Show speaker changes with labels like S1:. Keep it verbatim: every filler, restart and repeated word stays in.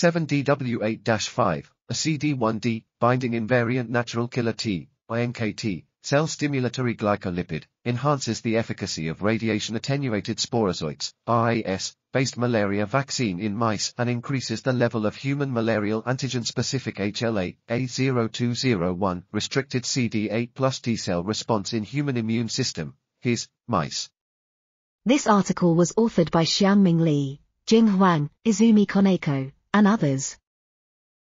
S1: seven D W eight dash five, a C D one D binding invariant natural killer T, or N K T, cell stimulatory glycolipid, enhances the efficacy of radiation-attenuated sporozoites, R A S, based malaria vaccine in mice and increases the level of human malarial antigen-specific H L A A zero two zero one restricted C D eight plus T-cell response in human immune system, his, mice.
S2: This article was authored by Xiangming Li, Jing Huang, Izumi Kaneko, and others.